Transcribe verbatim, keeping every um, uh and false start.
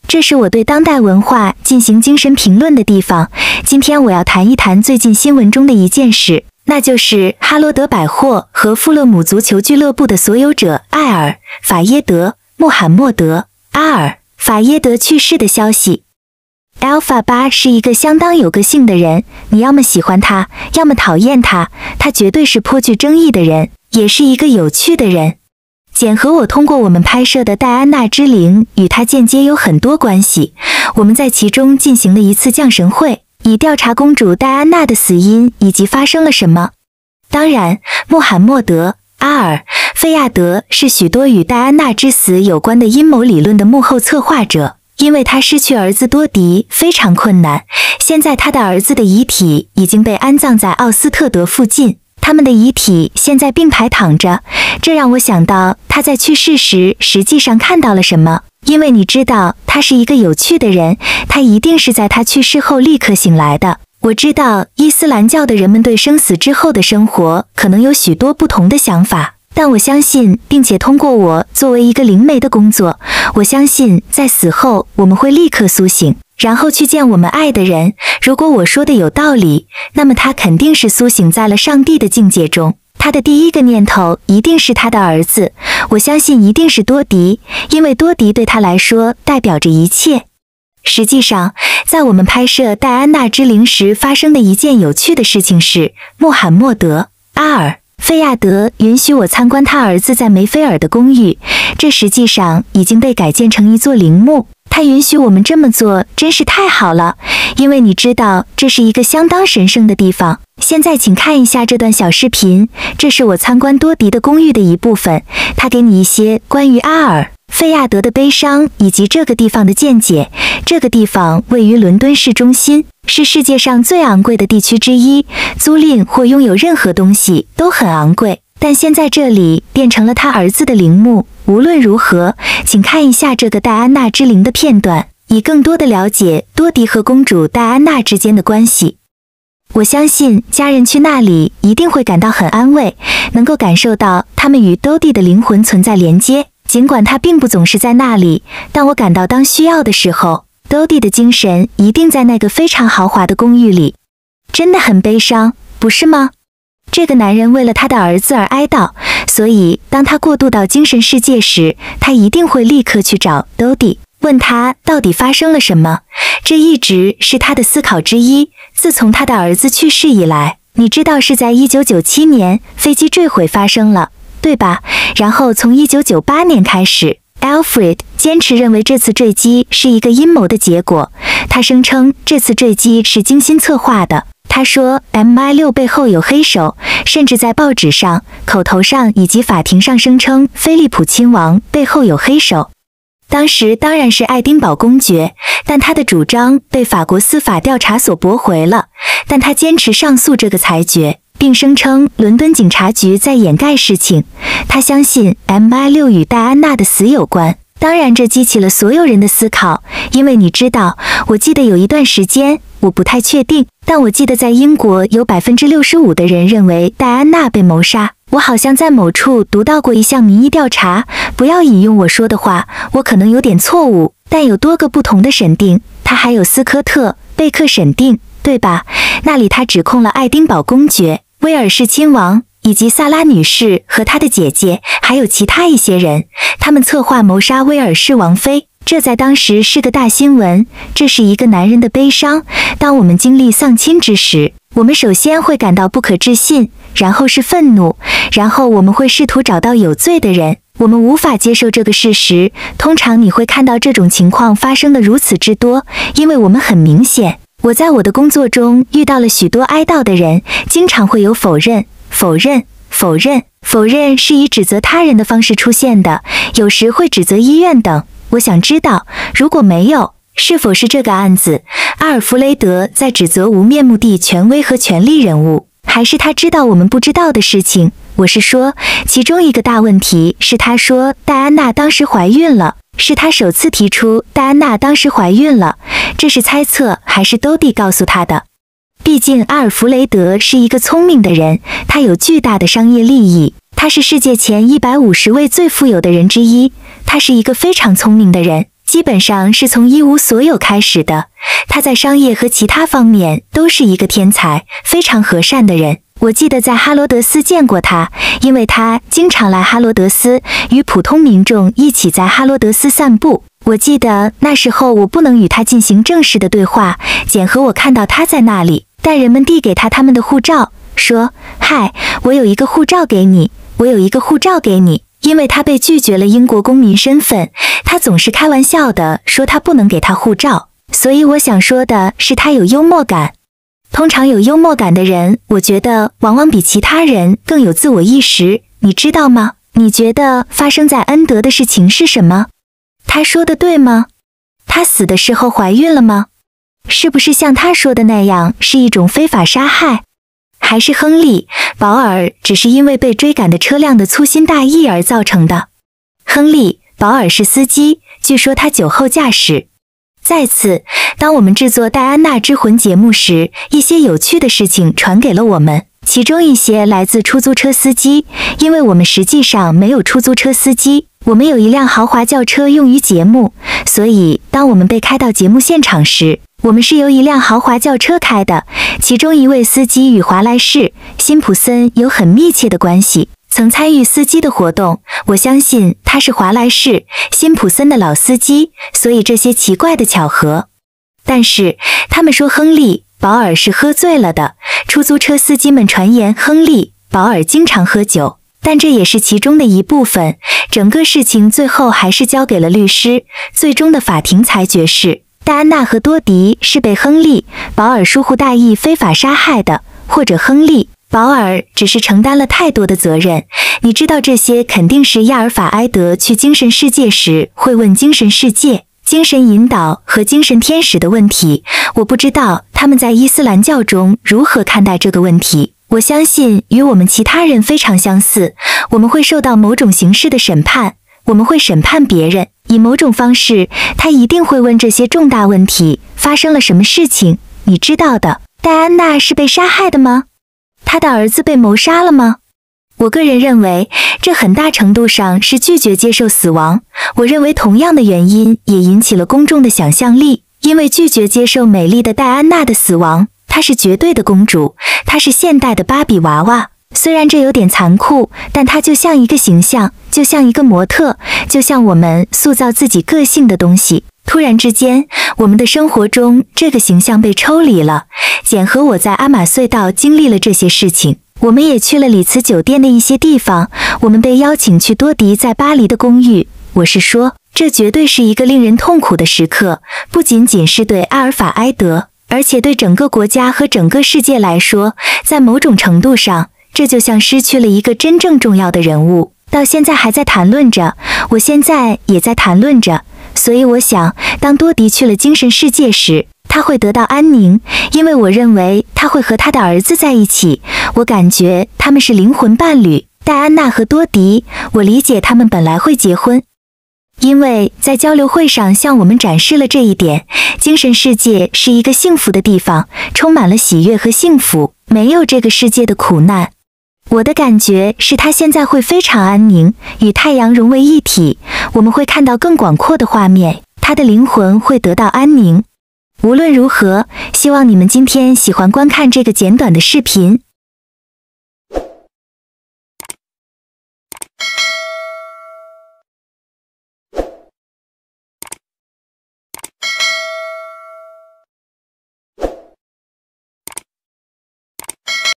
这是我对当代文化进行精神评论的地方。今天我要谈一谈最近新闻中的一件事，那就是哈罗德百货和富勒姆足球俱乐部的所有者艾尔·法耶德·穆罕默德·阿尔·法耶德去世的消息。Alpha 八是一个相当有个性的人，你要么喜欢他，要么讨厌他，他绝对是颇具争议的人，也是一个有趣的人。简和我通过我们拍摄的戴安娜之灵与他间接有很多关系，我们在其中进行了一次降神会，以调查公主戴安娜的死因以及发生了什么。当然，穆罕默德·阿尔·费亚德是许多与戴安娜之死有关的阴谋理论的幕后策划者，因为他失去儿子多迪非常困难，现在他的儿子的遗体已经被安葬在奥斯特德附近，他们的遗体现在并排躺着，这让我想到他在去世时实际上看到了什么。因为你知道他是一个有趣的人，他一定是在他去世后立刻醒来的。我知道伊斯兰教的人们对生死之后的生活可能有许多不同的想法，但我相信，并且通过我作为一个灵媒的工作，我相信在死后我们会立刻苏醒，然后去见我们爱的人。如果我说的有道理，那么他肯定是苏醒在了上帝的境界中。他的第一个念头一定是他的儿子，我相信一定是多迪，因为多迪对他来说代表着一切。实际上，在我们拍摄戴安娜之灵时发生的一件有趣的事情是，穆罕默德·阿尔·费亚德允许我参观他儿子在梅菲尔的公寓，这实际上已经被改建成一座陵墓。他允许我们这么做，真是太好了，因为你知道这是一个相当神圣的地方。现在请看一下这段小视频，这是我参观多迪的公寓的一部分，他给你一些关于阿尔·费亚德的悲伤以及这个地方的见解。这个地方位于伦敦市中心，是世界上最昂贵的地区之一，租赁或拥有任何东西都很昂贵，但现在这里变成了他儿子的陵墓。无论如何，请看一下这个戴安娜之灵的片段，以更多的了解多迪和公主戴安娜之间的关系。我相信家人去那里一定会感到很安慰，能够感受到他们与多迪的灵魂存在连接，尽管他并不总是在那里，但我感到当需要的时候，多迪的精神一定在那个非常豪华的公寓里。真的很悲伤，不是吗？这个男人为了他的儿子而哀悼，所以当他过渡到精神世界时，他一定会立刻去找多迪，问他到底发生了什么。这一直是他的思考之一，自从他的儿子去世以来。你知道是在一九九七年飞机坠毁发生了，对吧？然后从一九九八年开始， Alfred 坚持认为这次坠机是一个阴谋的结果，他声称这次坠机是精心策划的。他说 M I 六 背后有黑手，甚至在报纸上、口头上以及法庭上声称菲利普亲王背后有黑手。当时当然是爱丁堡公爵，但他的主张被法国司法调查所驳回了，但他坚持上诉这个裁决，并声称伦敦警察局在掩盖事情。他相信 M I 六 与戴安娜的死有关。当然这激起了所有人的思考，因为你知道，我记得有一段时间，我不太确定，但我记得在英国有 百分之六十五 的人认为戴安娜被谋杀。我好像在某处读到过一项民意调查，不要引用我说的话，我可能有点错误，但有多个不同的审定，他还有斯科特·贝克审定，对吧？那里他指控了爱丁堡公爵、威尔士亲王以及萨拉女士和她的姐姐，还有其他一些人，他们策划谋杀威尔士王妃。这在当时是个大新闻，这是一个男人的悲伤。当我们经历丧亲之时，我们首先会感到不可置信，然后是愤怒，然后我们会试图找到有罪的人。我们无法接受这个事实，通常你会看到这种情况发生的如此之多，因为我们很明显，我在我的工作中遇到了许多哀悼的人，经常会有否认、否认、否认、否认是以指责他人的方式出现的，有时会指责医院等。我想知道，如果没有，是否是这个案子，阿尔弗雷德在指责无面目的权威和权力人物，还是他知道我们不知道的事情？我是说，其中一个大问题是他说戴安娜当时怀孕了，是他首次提出戴安娜当时怀孕了，这是猜测还是兜蒂告诉他的？毕竟阿尔弗雷德是一个聪明的人，他有巨大的商业利益，他是世界前一百五十位最富有的人之一，他是一个非常聪明的人。 基本上是从一无所有开始的。他在商业和其他方面都是一个天才，非常和善的人。我记得在哈罗德斯见过他，因为他经常来哈罗德斯，与普通民众一起在哈罗德斯散步。我记得那时候我不能与他进行正式的对话，简和我看到他在那里，但人们递给他他们的护照，说：嗨，我有一个护照给你，我有一个护照给你。因为他被拒绝了英国公民身份，他总是开玩笑地说他不能给他护照，所以我想说的是他有幽默感。通常有幽默感的人，我觉得往往比其他人更有自我意识，你知道吗？你觉得发生在恩德的事情是什么？他说的对吗？他死的时候怀孕了吗？是不是像他说的那样是一种非法杀害？还是亨利·保尔只是因为被追赶的车辆的粗心大意而造成的？亨利·保尔是司机，据说他酒后驾驶。再次，当我们制作戴安娜之魂节目时，一些有趣的事情传给了我们，其中一些来自出租车司机，因为我们实际上没有出租车司机，我们有一辆豪华轿车用于节目，所以当我们被开到节目现场时，我们是由一辆豪华轿车开的。其中一位司机与华莱士·辛普森有很密切的关系，曾参与司机的活动。我相信他是华莱士·辛普森的老司机，所以这些奇怪的巧合。但是他们说亨利·保尔是喝醉了的。出租车司机们传言亨利·保尔经常喝酒，但这也是其中的一部分。整个事情最后还是交给了律师。最终的法庭裁决是，戴安娜和多迪是被亨利·保尔疏忽大意非法杀害的，或者亨利·保尔只是承担了太多的责任。你知道这些肯定是亚尔法埃德去精神世界时会问精神世界、精神引导和精神天使的问题。我不知道他们在伊斯兰教中如何看待这个问题。我相信与我们其他人非常相似，我们会受到某种形式的审判，我们会审判别人。以某种方式，他一定会问这些重大问题：发生了什么事情？你知道的，戴安娜是被杀害的吗？她的儿子被谋杀了吗？我个人认为，这很大程度上是拒绝接受死亡。我认为同样的原因也引起了公众的想象力，因为拒绝接受美丽的戴安娜的死亡。她是绝对的公主，她是现代的芭比娃娃。虽然这有点残酷，但它就像一个形象，就像一个模特，就像我们塑造自己个性的东西。突然之间，我们的生活中这个形象被抽离了。简和我在阿玛隧道经历了这些事情，我们也去了里茨酒店的一些地方，我们被邀请去多迪在巴黎的公寓。我是说，这绝对是一个令人痛苦的时刻，不仅仅是对阿尔法埃德，而且对整个国家和整个世界来说，在某种程度上，这就像失去了一个真正重要的人物，到现在还在谈论着，我现在也在谈论着。所以我想，当多迪去了精神世界时，他会得到安宁，因为我认为他会和他的儿子在一起。我感觉他们是灵魂伴侣，戴安娜和多迪，我理解他们本来会结婚。因为在交流会上向我们展示了这一点，精神世界是一个幸福的地方，充满了喜悦和幸福，没有这个世界的苦难。我的感觉是他现在会非常安宁，与太阳融为一体，我们会看到更广阔的画面，他的灵魂会得到安宁。无论如何，希望你们今天喜欢观看这个简短的视频。